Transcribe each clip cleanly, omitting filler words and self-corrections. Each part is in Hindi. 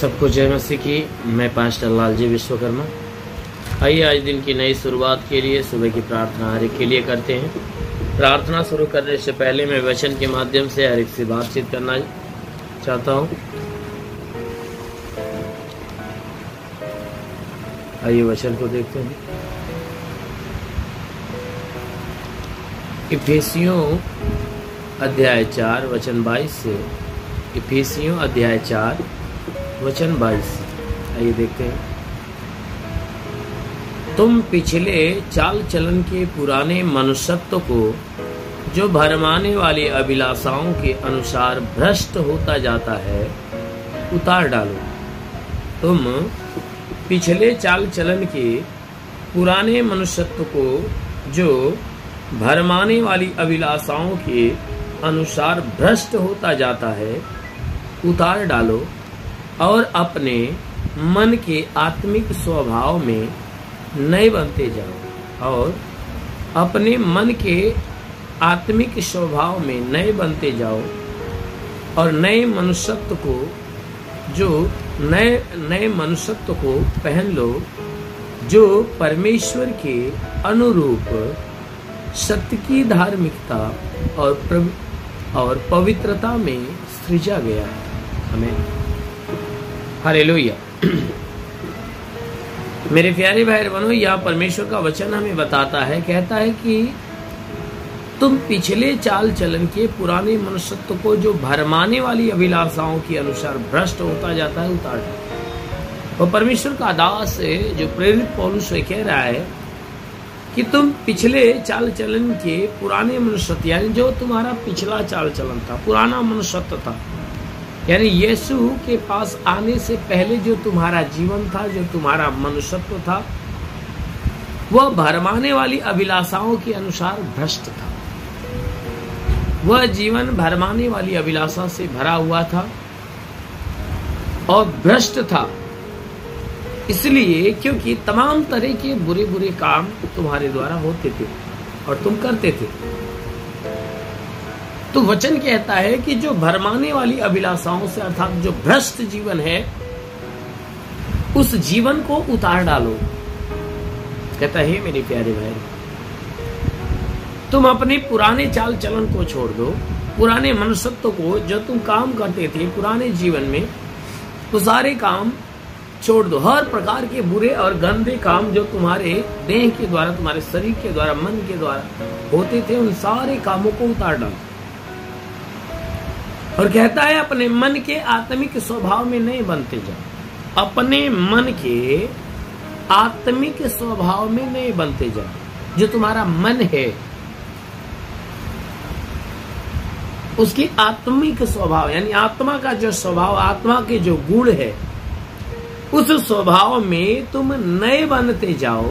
सबको जय मसीह की। मैं पास्टर लालजी विश्वकर्मा। आइए आज दिन की नई शुरुआत के लिए सुबह की प्रार्थना हर एक के लिए करते हैं। प्रार्थना शुरू करने से पहले मैं वचन के माध्यम से हर एक से बातचीत करना चाहता हूँ। आइए वचन को देखते हैं। इफिसियों अध्याय 4 वचन 22 से। इफिसियों अध्याय 4 वचन 22। आइए देखते हैं। तुम पिछले चाल चलन के पुराने मनुष्यत्व को जो भरमाने वाली अभिलाषाओं के अनुसार भ्रष्ट होता जाता है उतार डालो। तुम पिछले चाल चलन के पुराने मनुष्यत्व को जो भरमाने वाली अभिलाषाओं के अनुसार भ्रष्ट होता जाता है उतार डालो और अपने मन के आत्मिक स्वभाव में नए बनते जाओ। और अपने मन के आत्मिक स्वभाव में नए बनते जाओ और नए मनुष्यत्व को जो नए मनुष्यत्व को पहन लो जो परमेश्वर के अनुरूप सत्य की धार्मिकता और पवित्रता में सृजा गया है। हमें हालेलुया। मेरे प्यारे भाई बहनों, यह परमेश्वर का वचन हमें बताता है, कहता है कि तुम पिछले चाल चलन के पुराने मनुष्यत्व को जो भरमाने वाली अभिलाषाओं के अनुसार भ्रष्ट होता जाता है उतार दो। और परमेश्वर का दास जो प्रेरित पौलुस कह रहा है कि तुम पिछले चाल चलन के पुराने मनुष्यत्व, यानी जो तुम्हारा पिछला चाल चलन था, पुराना मनुष्यत्व था, यानी यीशु के पास आने से पहले जो तुम्हारा जीवन था, जो तुम्हारा मनुष्यत्व था, वह भरमाने वाली अभिलाषाओं के अनुसार भ्रष्ट था। वह जीवन भरमाने वाली अभिलाषा से भरा हुआ था और भ्रष्ट था। इसलिए क्योंकि तमाम तरह के बुरे बुरे काम तुम्हारे द्वारा होते थे और तुम करते थे। तो वचन कहता है कि जो भरमाने वाली अभिलाषाओं से अर्थात जो भ्रष्ट जीवन है उस जीवन को उतार डालो। कहता है मेरे प्यारे भाई, तुम अपने पुराने चाल चलन को छोड़ दो, पुराने मनुष्यत्व को जो तुम काम करते थे पुराने जीवन में, वो सारे काम छोड़ दो। हर प्रकार के बुरे और गंदे काम जो तुम्हारे देह के द्वारा, तुम्हारे शरीर के द्वारा, मन के द्वारा होते थे, उन सारे कामों को उतार डालो। और कहता है अपने मन के आत्मिक स्वभाव में नहीं बनते जाओ। अपने मन के आत्मिक स्वभाव में नहीं बनते जाओ। जो तुम्हारा मन है उसकी आत्मिक स्वभाव, यानी आत्मा का जो स्वभाव, आत्मा के जो गुण है, उस स्वभाव में तुम नए बनते जाओ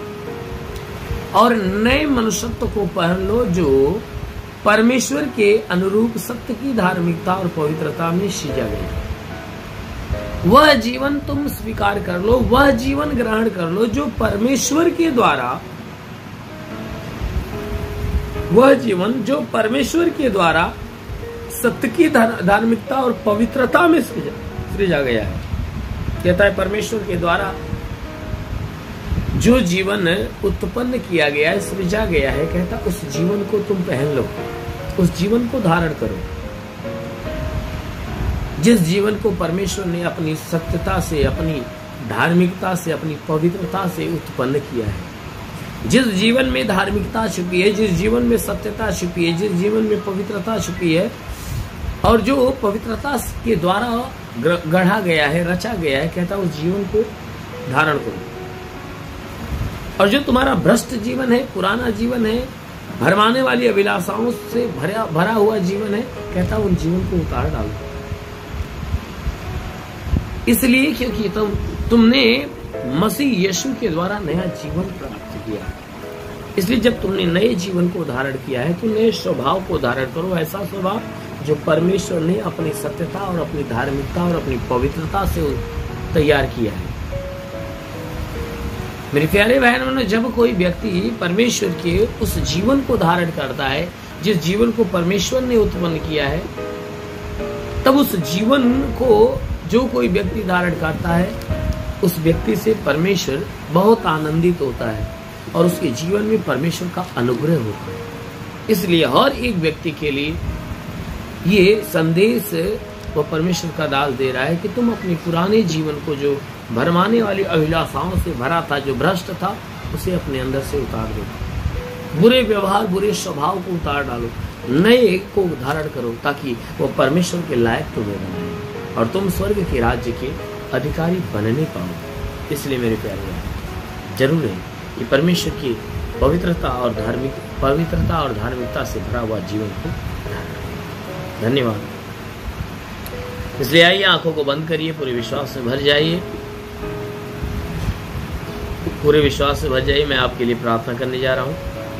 और नए मनुष्यत्व को पहन लो जो परमेश्वर के अनुरूप सत्य की धार्मिकता और पवित्रता में सृजा गई। वह जीवन तुम स्वीकार कर लो, वह जीवन ग्रहण कर लो जो परमेश्वर के द्वारा, वह जीवन जो परमेश्वर के द्वारा सत्य की धार्मिकता और पवित्रता में सृजा गया है। कहता है परमेश्वर के द्वारा जो जीवन उत्पन्न किया गया है, सृजा गया है, कहता उस जीवन को तुम पहन लो, उस जीवन को धारण करो। जिस जीवन को परमेश्वर ने अपनी सत्यता से, अपनी धार्मिकता से, अपनी पवित्रता से उत्पन्न किया है। जिस जीवन में धार्मिकता छुपी है, जिस जीवन में सत्यता छुपी है, जिस जीवन में पवित्रता छुपी है और जो पवित्रता के द्वारा गढ़ा गया है, रचा गया है, कहता उस जीवन को धारण करो। और जो तुम्हारा भ्रष्ट जीवन है, पुराना जीवन है, भरमाने वाली अभिलाषाओं से भरा हुआ जीवन है, कहता उन जीवन को उतार डालो। इसलिए क्योंकि तुमने मसीह यीशु के द्वारा नया जीवन प्राप्त किया। इसलिए जब तुमने नए जीवन को धारण किया है तो नए स्वभाव को धारण करो, ऐसा स्वभाव जो परमेश्वर ने अपनी सत्यता और अपनी धार्मिकता और अपनी पवित्रता से तैयार किया है। मेरे प्यारे बहनों, जब कोई व्यक्ति परमेश्वर के उस जीवन को धारण करता है, जिस जीवन को परमेश्वर ने उत्पन्न किया है, तब उस जीवन को जो कोई व्यक्ति धारण करता है उस व्यक्ति से परमेश्वर बहुत आनंदित होता है और उसके जीवन में परमेश्वर का अनुग्रह होता है। इसलिए हर एक व्यक्ति के लिए ये संदेश वो परमेश्वर का दास दे रहा है कि तुम अपने पुराने जीवन को, जो भरमाने वाली अभिलाषाओं से भरा था, जो भ्रष्ट था, उसे अपने अंदर से उतार दो। बुरे व्यवहार, बुरे स्वभाव को उतार डालो, नए को धारण करो, ताकि वो परमेश्वर के लायक तुम्हें बनाए और तुम स्वर्ग के राज्य के अधिकारी बनने पाओ। इसलिए मेरे प्यारे, जरूर है कि परमेश्वर की पवित्रता और धार्मिकता से भरा हुआ जीवन को बनाना। धन्यवाद। इसलिए आइए, आंखों को बंद करिए, पूरे विश्वास में भर जाइए, पूरे विश्वास से भर जाइए। मैं आपके लिए प्रार्थना करने जा रहा हूँ।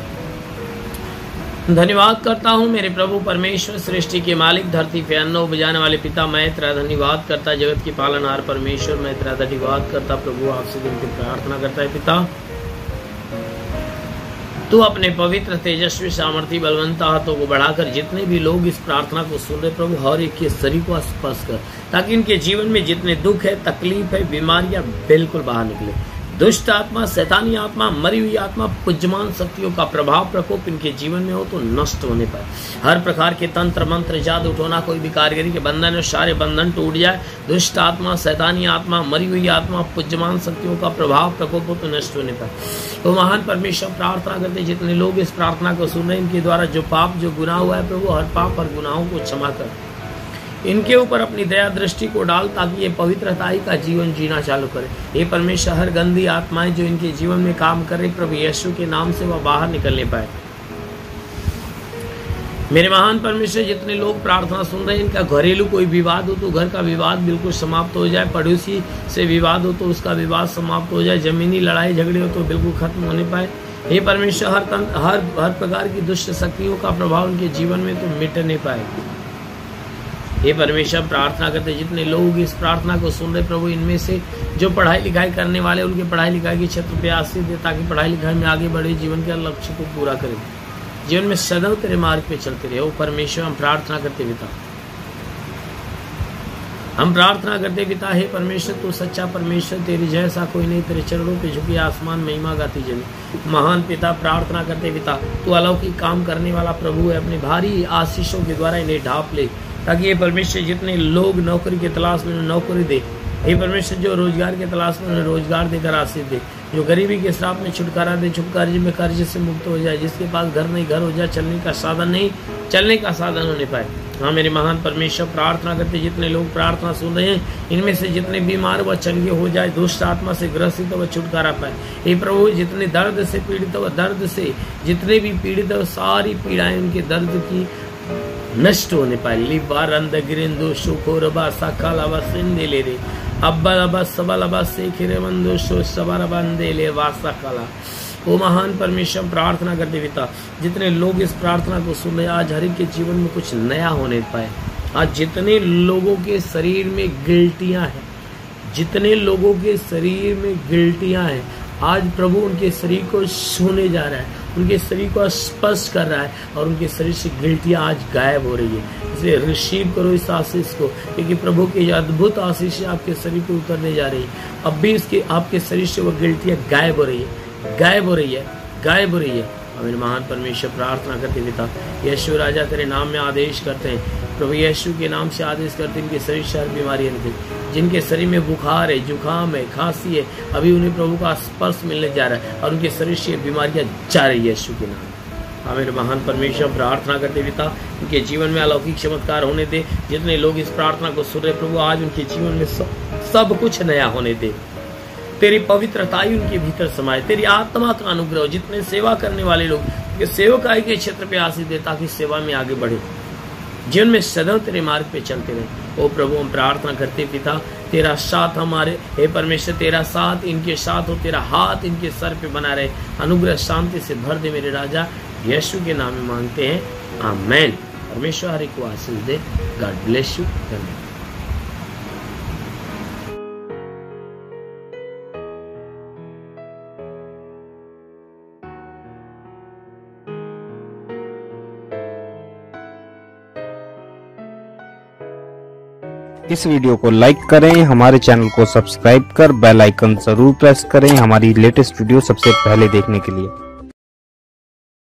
धन्यवाद करता हूँ मेरे प्रभु परमेश्वर, सृष्टि के मालिक, धरती पे अन्न उपजाने वाले पिता, मैं तेरा धन्यवाद करता, जगत की पालनहार परमेश्वर, मैं तेरा धन्यवाद करता प्रभु। आपसे दिन की प्रार्थना करता है पिता, तू अपने पवित्र, तेजस्वी, सामर्थी, बलवंत हाथों को बढ़ाकर जितने भी लोग इस प्रार्थना को सुन रहे प्रभु, हर एक के शरीर को स्पर्श कर, ताकि इनके जीवन में जितने दुख है, तकलीफ है, बीमारियां बिल्कुल बाहर निकले। दुष्ट आत्मा, शैतानी आत्मा, मरी हुई आत्मा, पुज्यमान शक्तियों का प्रभाव, प्रकोप इनके जीवन में हो तो नष्ट होने पाए। हर प्रकार के तंत्र मंत्र, जादू टोना, कोई भी कारीगरी के बंधन है, सारे बंधन टूट जाए। दुष्ट आत्मा, शैतानी आत्मा, मरी हुई आत्मा, पुज्यमान शक्तियों का प्रभाव, प्रकोप हो तो नष्ट होने पाए। तो महान परमेश्वर, प्रार्थना करते जितने लोग इस प्रार्थना को सुन रहे हैं, इनके द्वारा जो पाप, जो गुनाह हुआ है प्रभु, हर पाप और गुनाहों को क्षमा कर इनके ऊपर अपनी दया दृष्टि को डाल, ताकि ये पवित्रताई का जीवन जीना चालू करे। ये परमेश्वर, हर गंदी आत्माएं जो इनके जीवन में काम कर रही प्रभु यीशु के नाम से वह बाहर निकलने पाए। मेरे महान परमेश्वर, जितने लोग प्रार्थना सुन रहे हैं, इनका घरेलू कोई विवाद हो तो घर का विवाद बिल्कुल समाप्त हो जाए, पड़ोसी से विवाद हो तो उसका विवाद समाप्त हो जाए, जमीनी लड़ाई झगड़े हो तो बिल्कुल खत्म होने पाए। हे परमेश्वर, हर प्रकार की दुष्ट शक्तियों का प्रभाव उनके जीवन में तो मिटने पाए। हे परमेश्वर, प्रार्थना करते जितने लोग इस प्रार्थना को सुन रहे प्रभु, इनमें से जो पढ़ाई लिखाई करने वाले, उनके पढ़ाई लिखाई के क्षेत्र पे आशीष दे, ताकि पढ़ाई लिखाई में आगे बढ़े, जीवन के लक्ष्य को पूरा करें, जीवन में सदैव तेरे मार्ग पे चलते रहे। ओ परमेश्वर, हम प्रार्थना करते पिता, हम प्रार्थना करते पिता, हे परमेश्वर, तू सच्चा परमेश्वर, तेरी जैसा कोई नहीं, तेरे चरणों पे झुकी आसमान महिमा गाती जमी। महान पिता, प्रार्थना करते पिता, तू अलौकिक काम करने वाला प्रभु है, अपने भारी आशीषों के द्वारा इन्हें ढांप ले, ताकि ये परमेश्वर जितने लोग नौकरी के तलाश में नौकरी दे, हे परमेश्वर जो रोजगार के तलाश में उन्हें रोजगार देकर आशीष दे, जो गरीबी के श्राप में छुटकारा दे, कर्ज में कर्ज से मुक्त हो जाए, जिसके पास घर नहीं घर हो जाए, चलने का साधन नहीं चलने का साधन होने पाए। हाँ मेरे महान परमेश्वर, प्रार्थना करते जितने लोग प्रार्थना सुन रहे हैं, इनमें से जितने बीमार व चंगे हो जाए, दुष्ट आत्मा से ग्रसित व छुटकारा पाए। हे प्रभु, जितने दर्द से पीड़ित व दर्द से जितने भी पीड़ित हो, सारी पीड़ाएं उनके दर्द की नष्ट होने पाए। लिबारंद गिरिंदो शुकोरबा सकालबा सिंदे रे अब्बलबा सबलबा सेखिरे मंदो शो सबरबंदे ले वासकाला। ओ महान परमेश्वर, प्रार्थना करते पिता, जितने लोग इस प्रार्थना को सुन रहे, आज हर एक के जीवन में कुछ नया होने पाए। आज जितने लोगों के शरीर में गिल्टियां हैं, जितने लोगों के शरीर में गिल्टियां हैं, आज प्रभु उनके शरीर को छूने जा रहा है, उनके शरीर को स्पर्श कर रहा है और उनके शरीर से गिल्टियां आज गायब हो रही है। इसलिए रिसीव करो इस आशीष को, क्योंकि प्रभु की अद्भुत आशीष आपके शरीर पर उतरने जा रही है। अब भी इसके आपके शरीर से वो गिल्टियां गायब हो रही है, गायब हो रही है, गायब हो रही है। हमें महान परमेश्वर, प्रार्थना करते पिता, यीशु राजा तेरे नाम में आदेश करते हैं प्रभु, यीशु के नाम से आदेश करते हैं, इनके शरीर से हर बीमारियां निकले, जिनके शरीर में बुखार है, जुकाम है, खांसी है, अभी उन्हें प्रभु का स्पर्श मिलने जा रहा है और उनके शरीर से बीमारियां जा रही है यीशु के नाम। हमें महान परमेश्वर, प्रार्थना करते पिता, उनके जीवन में अलौकिक चमत्कार होने दे। जितने लोग इस प्रार्थना को सुन रहे प्रभु, आज उनके जीवन में सब कुछ नया होने दे। तेरी पवित्रताई उनके भीतर समाये, तेरी आत्मा का अनुग्रह, जितने सेवा करने वाले लोग सेवकाई के क्षेत्र पे आशीष दे, ताकि सेवा में आगे बढ़े, जीवन में सदैव तेरे मार्ग पे चलते रहे। ओ प्रभु, हम प्रार्थना करते पिता, तेरा साथ हमारे, हे परमेश्वर, तेरा साथ इनके साथ हो, तेरा हाथ इनके सर पे बना रहे, अनुग्रह शांति से भर दे मेरे राजा, यीशु के नाम में मांगते हैं, आमेन। परमेश्वर हरि को आशीष दे। God bless you. धन्यवाद। इस वीडियो को लाइक करें, हमारे चैनल को सब्सक्राइब कर बेल आइकन जरूर प्रेस करें हमारी लेटेस्ट वीडियो सबसे पहले देखने के लिए।